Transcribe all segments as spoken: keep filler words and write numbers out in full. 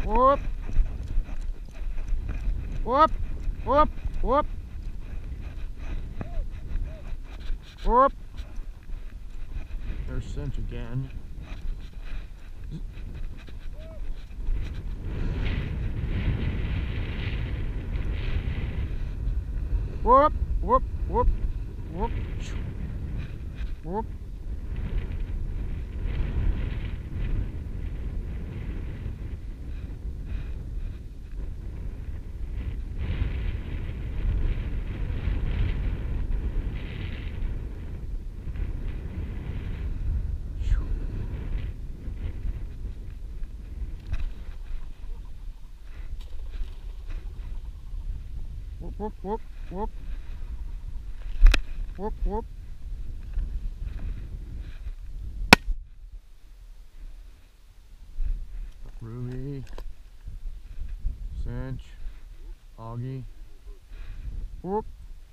Whoop. Whoop. Whoop. Whoop. Whoop. There's Cinch again. Whoop. Whoop. Whoop. Whoop. Whoop. Whoop, whoop, whoop, whoop. Whoop, whoop. Ruby, Cinch, Augie. Whoop.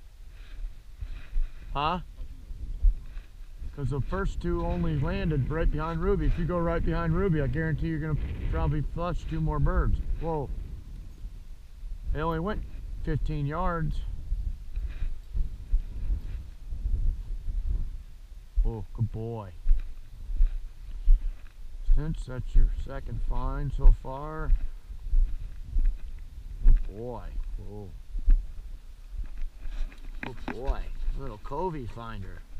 Huh? Because the first two only landed right behind Ruby. If you go right behind Ruby, I guarantee you're going to probably flush two more birds. Whoa. They only went fifteen yards. Oh, good boy. Cinch, that's your second find so far. Good boy. Whoa. Good boy. Little covey finder.